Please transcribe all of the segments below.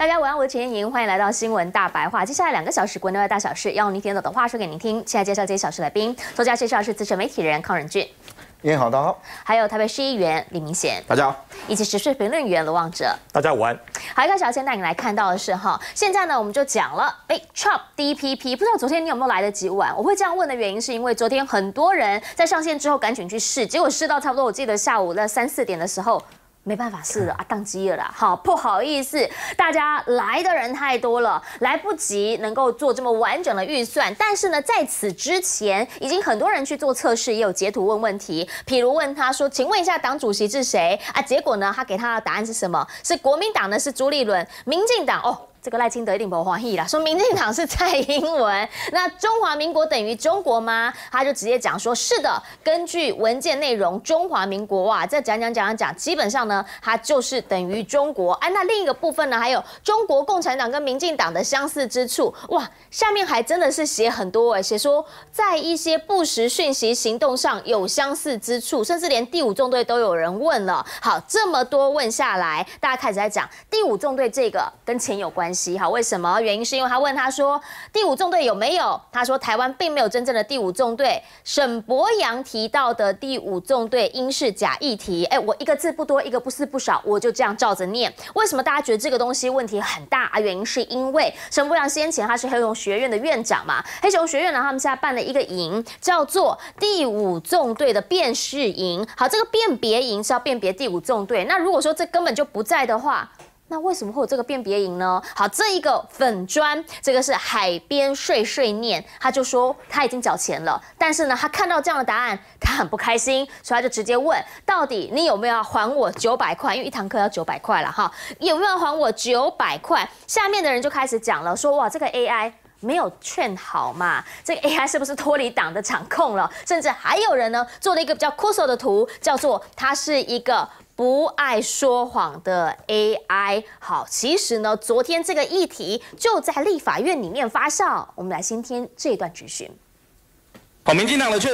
大家晚上好，我是陈燕莹，欢迎来到新闻大白话。接下来2个小时国内外大小事，要用你听得懂的话说给您听。现在介绍这些小时来宾，首先介绍的是资深媒体人康仁俊， 燕好，大家好；还有台北市议员李明贤， 大家好； 以及时事评论员罗望哲， 大家午安。 好，一开始要先带你来看到的是现在呢我们就讲了，Chop DPP， 不知道昨天你有没有来得及玩？我会这样问的原因是因为昨天很多人在上线之后赶紧去试，结果试到差不多我记得下午在3、4点的时候。没办法试了啊，宕机了啦！好，不好意思，大家来的人太多了，来不及能够做这么完整的预算。但是呢，在此之前，已经很多人去做测试，也有截图问问题，譬如问他说：“请问一下，党主席是谁啊？”结果呢，他给他的答案是什么？是国民党呢？是朱立伦，民进党哦。这个赖清德一定不欢喜啦，说民进党是蔡英文，那中华民国等于中国吗？他就直接讲说，是的，根据文件内容，中华民国哇，这讲，基本上呢，它就是等于中国。那另一个部分呢，还有中国共产党跟民进党的相似之处，哇，下面还真的是写很多写说在一些不实讯息行动上有相似之处，甚至连第5纵队都有人问了。好，这么多问下来，大家开始在讲第5纵队这个跟钱有关系。好，为什么？原因是因为他问他说第5纵队有没有？他说台湾并没有真正的第5纵队。沈伯洋提到的第5纵队应是假议题。我一个字不多，一个不是不少，我就这样照着念。为什么大家觉得这个东西问题很大啊？原因是因为沈伯洋先前他是黑熊学院的院长嘛，黑熊学院呢，他们现在办了一个营，叫做第5纵队的辨识营。好，这个辨别营是要辨别第5纵队。那如果说这根本就不在的话，那为什么会有这个辨别营呢？好，这一个粉专，这个是海边睡睡念，他就说他已经缴钱了，但是呢，他看到这样的答案，他很不开心，所以他就直接问，到底你有没有要还我900块？因为一堂课要900块了哈，有没有要还我900块？下面的人就开始讲了，说哇，这个 AI。没有劝好嘛？这个 AI 是不是脱离党的掌控了？甚至还有人呢做了一个比较酷手的图，叫做它是一个不爱说谎的 AI。好，其实呢，昨天这个议题就在立法院里面发酵。我们来先听这一段质询。 好，民进党的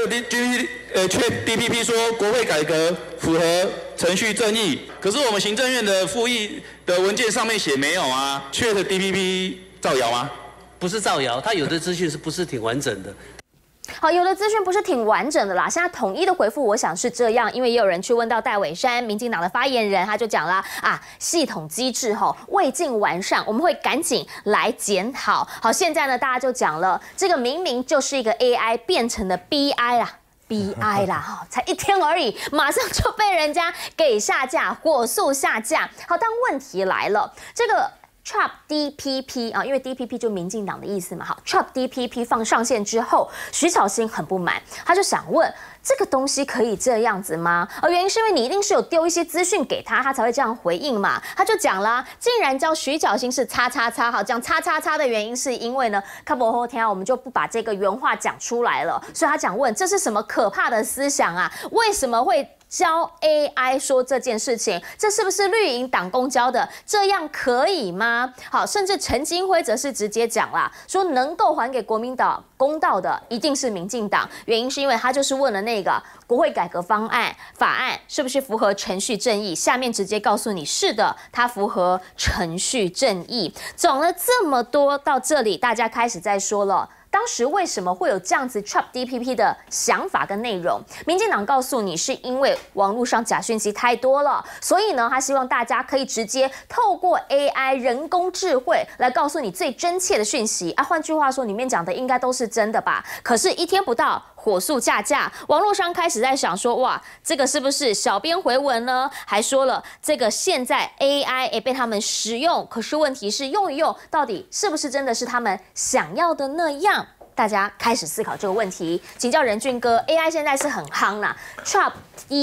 DPP 说国会改革符合程序正义，可是我们行政院的复议的文件上面写没有啊？DPP 造谣吗？ 不是造谣，他有的资讯是不是挺完整的？ 好，有的资讯不是挺完整的啦。现在统一的回复，我想是这样，因为也有人去问到戴伟山，民进党的发言人，他就讲了系统机制未尽完善，我们会赶紧来检讨。好，现在呢，大家就讲了，这个明明就是一个 AI 变成了 BI 啦。BI 啦，才1天而已，马上就被人家给下架，火速下架。好，但问题来了，这个。Chop DPP 因为 DPP 就民进党的意思嘛，好 ，Chop DPP 放上线之后，徐巧芯很不满，他就想问这个东西可以这样子吗？原因是因为你一定是有丢一些资讯给他，他才会这样回应嘛。他就讲啦，竟然叫徐巧芯是叉叉叉，好，讲叉叉叉的原因是因为呢，看不后天我们就不把这个原话讲出来了，所以他讲问这是什么可怕的思想啊？为什么会？教 AI 说这件事情，这是不是绿营党工教的？这样可以吗？好，甚至陈金辉则是直接讲啦，说能够还给国民党公道的一定是民进党，原因是因为他就是问了那个国会改革法案是不是符合程序正义，下面直接告诉你是的，它符合程序正义。讲了这么多，到这里大家开始在说了。当时为什么会有这样子 Chop DPP 的想法跟内容？民进党告诉你，是因为网络上假讯息太多了，所以呢，他希望大家可以直接透过 AI 人工智慧来告诉你最真切的讯息啊。换句话说，里面讲的应该都是真的吧？可是1天不到。火速下架，网络上开始在想说，哇，这个是不是小编回文呢？还说了，这个现在 AI 也被他们使用，可是问题是用一用，到底是不是真的是他们想要的那样？大家开始思考这个问题。请教仁俊哥 ，AI 现在是很夯啦 ，Chop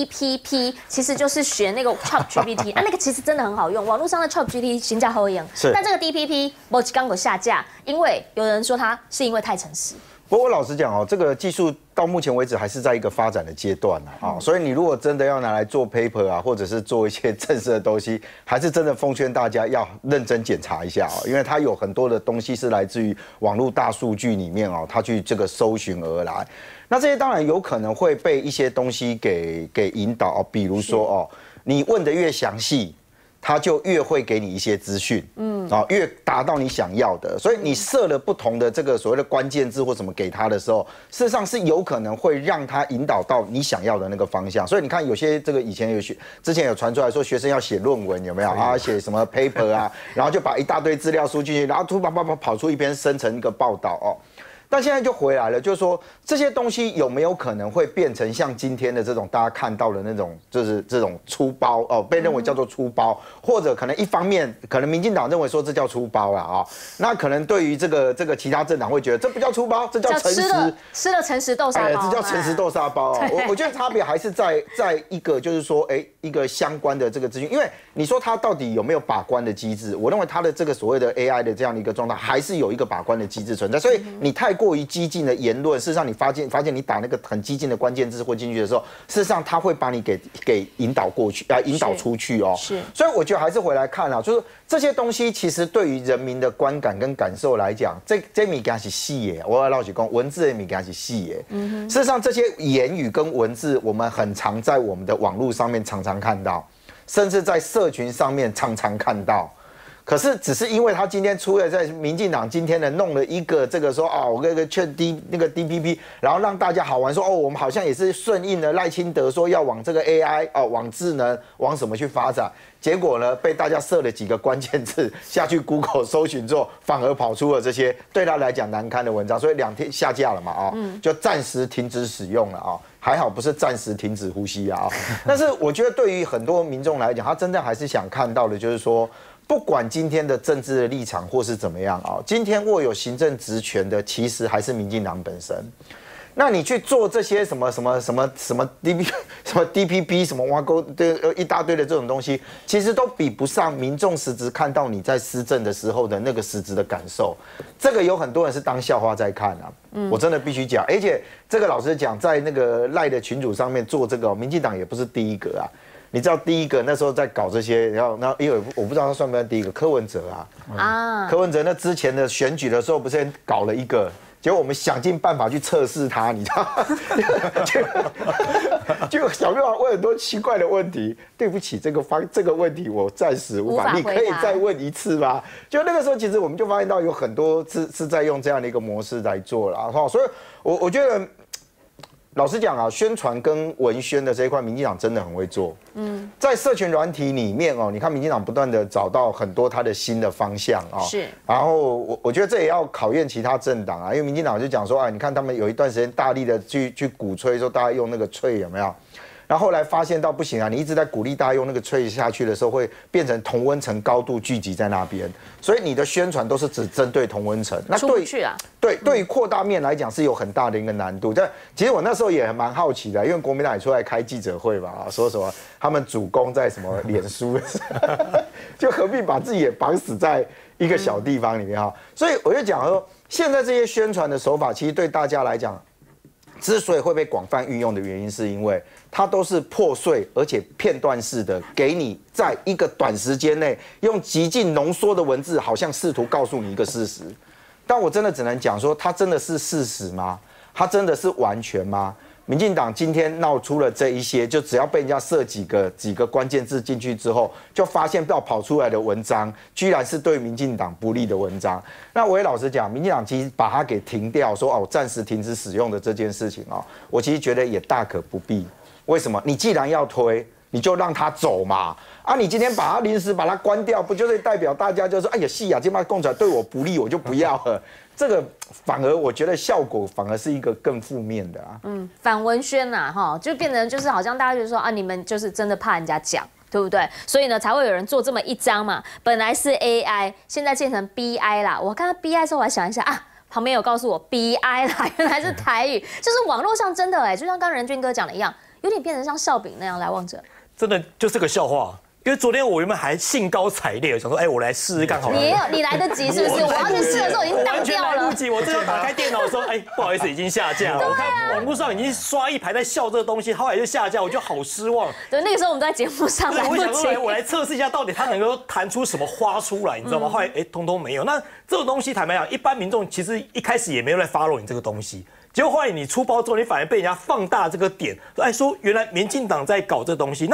DPP 其实就是学那个 Chop GPT， 那个其实真的很好用，网络上的 Chop GPT 评价好用，但这个 DPP 没刚有下架，因为有人说它是因为太诚实。 不过我老实讲这个技术到目前为止还是在一个发展的阶段所以你如果真的要拿来做 paper 或者是做一些正式的东西，还是真的奉劝大家要认真检查一下因为它有很多的东西是来自于网络大数据里面它去这个搜寻而来。那这些当然有可能会被一些东西给引导比如说你问的越详细。 它就越会给你一些资讯，越达到你想要的。所以你设了不同的这个所谓的关键字或什么给他的时候，事实上是有可能会让他引导到你想要的那个方向。所以你看，有些这个之前有传出来说，学生要写论文有没有啊？写什么 paper 啊，然后就把一大堆资料输进去，然后突然跑出一篇生成一个报道哦。但现在就回来了，就是说这些东西有没有可能会变成像今天的这种大家看到的那种，就是这种粗包哦，被认为叫做粗包，或者可能一方面可能民进党认为说这叫粗包啦啊，那可能对于这个其他政党会觉得这不叫粗包，这叫诚实， 吃了诚实豆沙包， 这叫诚实豆沙包啊。我觉得差别还是在一个就是说，一个相关的这个资讯，因为你说它到底有没有把关的机制？我认为它的这个所谓的 AI 的这样的一个状态，还是有一个把关的机制存在，所以你太过于激进的言论，事实上你发现你打那个很激进的关键字或进去的时候，事实上它会把你给引导过去引导出去哦。 是，所以我觉得还是回来看啊，就是这些东西其实对于人民的观感跟感受来讲，这米给它是细耶，我要老实讲，文字的米给它是细耶。事实上这些言语跟文字，我们很常在我们的网络上面常常看到，甚至在社群上面常常看到。可是只是因为他今天出了在民进党今天的弄了一个这个说我那个劝那个 DPP， 然后让大家好玩说我们好像也是顺应了赖清德说要往这个 AI 往智能往什么去发展，结果呢被大家设了几个关键字下去 Google 搜寻之后，反而跑出了这些对他来讲难堪的文章，所以2天下架了嘛就暂时停止使用了还好不是暂时停止呼吸但是我觉得对于很多民众来讲，他真的还是想看到的就是说，不管今天的政治的立场或是怎么样今天握有行政职权的其实还是民进党本身。那你去做这些什么 DPP 什么挖沟一大堆的这种东西，其实都比不上民众实质看到你在施政的时候的那个实质的感受。这个有很多人是当笑话在看我真的必须讲。而且这个老实讲，在那个赖的群组上面做这个，民进党也不是第一个你知道第一个那时候在搞这些，然后因为我不知道他算不算第一个，柯文哲柯文哲那之前的选举的时候不是搞了一个，结果我们想尽办法去测试他，你知道吗？就想办法问很多奇怪的问题。对不起，这个问题我暂时无法，你可以再问一次吗？就那个时候，其实我们就发现到有很多是在用这样的一个模式来做了所以我觉得。老实讲宣传跟文宣的这一块，民进党真的很会做。在社群软体里面你看民进党不断的找到很多它的新的方向是。 然后我觉得这也要考验其他政党因为民进党就讲说你看他们有一段时间大力的去鼓吹说大家用那个脆有没有？然后后来发现到不行你一直在鼓励大家用那个脆下去的时候，会变成同温层高度聚集在那边，所以你的宣传都是只针对同温层。 那对对于扩大面来讲是有很大的一个难度。但其实我那时候也蛮好奇的，因为国民党也出来开记者会嘛说什么他们主攻在什么脸书，就何必把自己也绑死在一个小地方里面所以我就讲说，现在这些宣传的手法，其实对大家来讲。之所以会被广泛运用的原因，是因为它都是破碎而且片段式的，给你在一个短时间内用极尽浓缩的文字，好像试图告诉你一个事实。但我真的只能讲说，它真的是事实吗？它真的是完全吗？民进党今天闹出了这一些，就只要被人家设几个关键字进去之后，就发现跑出来的文章，居然是对民进党不利的文章。那我也老实讲，民进党其实把它给停掉，说暂时停止使用的这件事情我其实觉得也大可不必。为什么？你既然要推，你就让它走嘛。你今天把它临时把它关掉，不就是代表大家就说，哎呀，是啊，这帮共产对我不利，我就不要了。这个反而我觉得效果反而是一个更负面的反文宣就变成就是好像大家就说你们就是真的怕人家讲，对不对？所以呢才会有人做这么一张嘛。本来是 AI， 现在变成 BI 啦。我看到 BI 的时候，我还想一下旁边有告诉我 BI 啦，原来是台语，就是网络上真的就像刚仁俊哥讲的一样，有点变成像笑柄那样来望着， 真的就是个笑话。因为昨天我原本还兴高采烈，想说，我来试试看好了。 你来得及是不是？我要去试的时候已经当掉了。 来不及，我这个打开电脑的时候，不好意思，已经下架了。我看网络上已经刷一排在笑这个东西，后来就下架，我就好失望。 对，那个时候我们在节目上来不及。 我想说，我来测试一下，到底它能够弹出什么花出来，你知道吗？后来通通没有。那这种东西坦白讲，一般民众其实一开始也没有在 follow 你这个东西。结果后来你出包之后，你反而被人家放大这个点，说原来民进党在搞这东西。那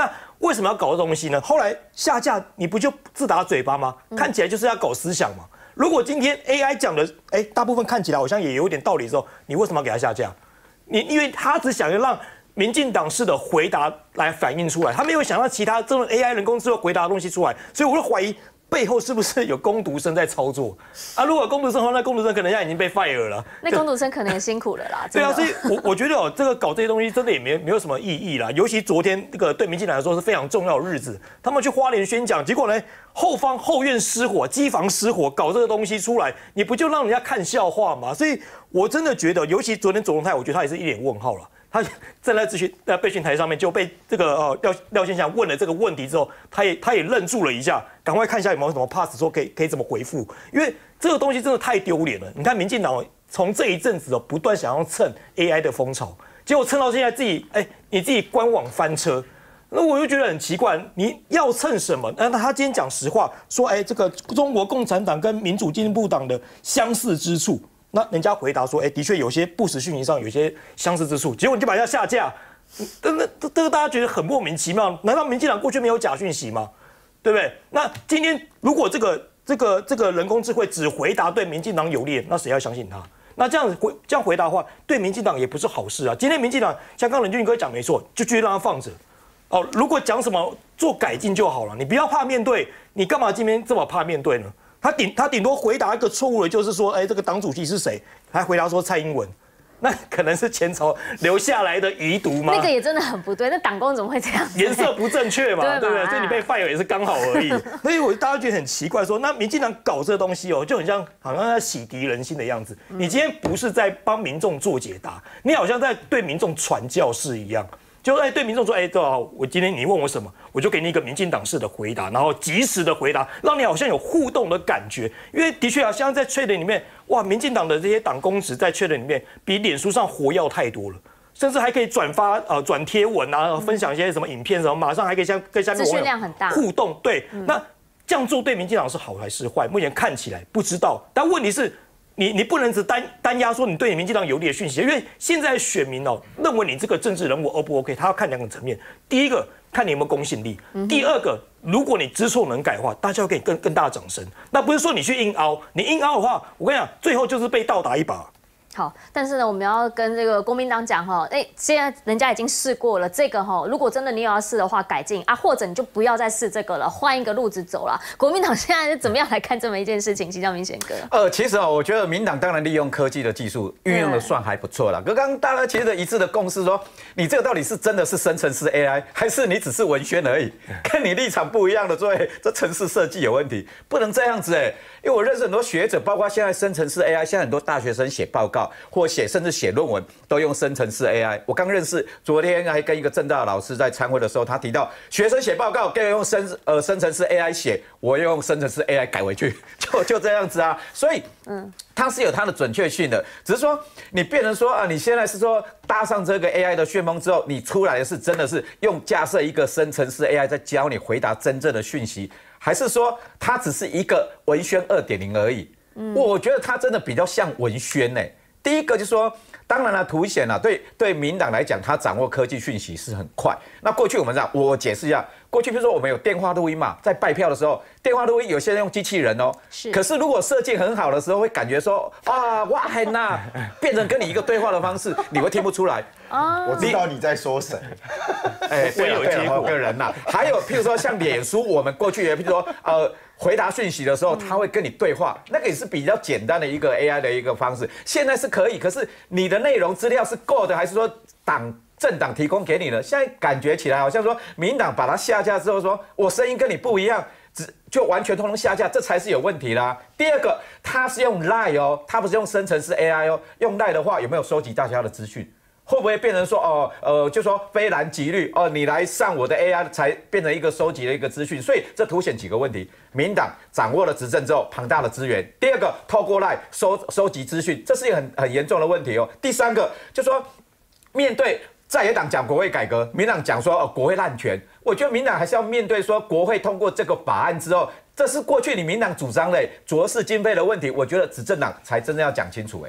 为什么要搞这东西呢？后来下架你不就自打嘴巴吗？看起来就是要搞思想嘛。如果今天 AI 讲的，大部分看起来好像也有点道理的时候，你为什么要给他下架？因为他只想要让民进党式的回答来反映出来，他没有想到其他这种 AI 人工智能回答的东西出来，所以我就怀疑背后是不是有工读生在操作啊？如果工读生的话，那工读生可能现在已经被 fire 了。 那工读生可能也辛苦了啦。 对啊，所以我觉得这个搞这些东西真的也没有什么意义啦。尤其昨天这个对民进党来说是非常重要的日子，他们去花莲宣讲，结果呢后院失火，机房失火，搞这个东西出来，你不就让人家看笑话吗？所以我真的觉得，尤其昨天左荣泰，我觉得他也是一脸问号了。他站在备询台上面就被这个廖先祥问了这个问题之后，他也愣住了一下，赶快看一下有没有什么 pass 说可以怎么回复，因为这个东西真的太丢脸了。你看民进党从这一阵子不断想要蹭 AI 的风潮，结果蹭到现在你自己官网翻车，那我就觉得很奇怪，你要蹭什么？那他今天讲实话说，这个中国共产党跟民主进步党的相似之处。那人家回答说，的确有些不实讯息上有些相似之处，结果你就把人家下架，这个大家觉得很莫名其妙。难道民进党过去没有假讯息吗？对不对？那今天如果这个人工智慧只回答对民进党有利，那谁要相信他？那这样回答的话，对民进党也不是好事啊。今天民进党像刚任俊哥讲没错，就继续让他放着。如果讲什么做改进就好了，你不要怕面对，你干嘛今天这么怕面对呢？他顶多回答一个错误的，就是说，这个党主席是谁？还回答说蔡英文，那可能是前朝留下来的遗毒吗？ 那个也真的很不对，那党工怎么会这样？ 颜色不正确嘛，对不对？所以你被 fire 也是刚好而已。所以大家觉得很奇怪，说那民进党搞这个东西就很像好像在洗涤人心的样子。你今天不是在帮民众做解答，你好像在对民众传教士一样。就对民众说，对啊，我今天你问我什么，我就给你一个民进党式的回答，然后及时的回答，让你好像有互动的感觉。因为的确啊，像在Threads里面，哇，民进党的这些党公职在Threads里面比脸书上活跃太多了，甚至还可以转发转贴文啊，分享一些什么影片什么，马上还可以跟下面网友互动。对，那这样做对民进党是好还是坏？目前看起来不知道，但问题是。你不能只单压说你对你民进党有利的讯息，因为现在选民认为你这个政治人物 O 不 OK， 他要看两个层面。第一个看你有没有公信力，第二个如果你知错能改的话，大家要给你更大的掌声。那不是说你去硬凹，你硬凹的话，我跟你讲，最后就是被倒打一把。 好，但是呢，我们要跟这个国民党讲现在人家已经试过了这个如果真的你有要试的话，改进啊，或者你就不要再试这个了，换一个路子走了。国民党现在是怎么样来看这么一件事情？请教明显哥。 其实我觉得民党当然利用科技的技术运用的算还不错了。刚刚大家其实一致的共识说，你这个到底是真的是生成式 AI， 还是你只是文宣而已？跟你立场不一样的，这程式设计有问题，不能这样子因为我认识很多学者，包括现在生成式 AI， 现在很多大学生写报告或甚至写论文都用生成式 AI。我刚认识，昨天还跟一个政大的老师在参会的时候，他提到学生写报告可以用生成式 AI 写，我用生成式 AI 改回去，就这样子啊。所以它是有它的准确性的，只是说你变成说你现在是说搭上这个 AI 的旋风之后，你出来的是真的是用架设一个生成式 AI 在教你回答真正的讯息，还是说它只是一个文宣 2.0 而已？我觉得它真的比较像文宣第一个就是说，当然了，凸显了对民党来讲，他掌握科技讯息是很快。那过去我们我解释一下，过去比如说我们有电话录音嘛，在拜票的时候，电话录音有些人用机器人是。 可是如果设计很好的时候，会感觉说哇很呐，变成跟你一个对话的方式，你会听不出来。 我知道你在说谁。 我有接过个人呐。还有譬如说像脸书，我们过去也譬如说回答讯息的时候，他会跟你对话，那个也是比较简单的一个 AI 的一个方式。现在是可以，可是你的内容资料是够的，还是说政党提供给你的？现在感觉起来好像说，民进党把它下架之后，说我声音跟你不一样，就完全通通下架，这才是有问题啦。第二个，它是用 LINE 它不是用生成式 AI 用 LINE 的话，有没有收集大家的资讯？会不会变成说就说非蓝即绿你来上我的 AI 才变成一个收集的一个资讯？所以这凸显几个问题：民党掌握了执政之后庞大的资源；第二个，透过 LINE 收集资讯，这是一个很严重的问题第三个，就说面对在野党讲国会改革，民党讲说国会滥权，我觉得民党还是要面对说国会通过这个法案之后，这是过去你民党主张的浊世经费的问题，我觉得执政党才真正要讲清楚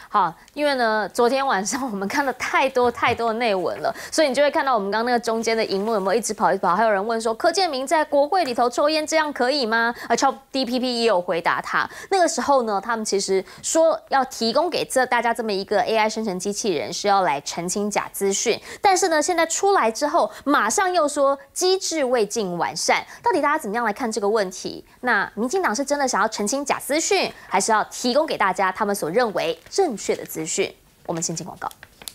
好，因为呢，昨天晚上我们看了太多的内文了，所以你就会看到我们刚刚那个中间的荧幕有没有一直跑？还有人问说，柯建铭在国会里头抽烟，这样可以吗？ChatGPT 也有回答他。那个时候呢，他们其实说要提供给大家这么一个 AI 生成机器人，是要来澄清假资讯。但是呢，现在出来之后，马上又说机制未尽完善。到底大家怎么样来看这个问题？那民进党是真的想要澄清假资讯，还是要提供给大家他们所认为正确的资讯？我们先进广告。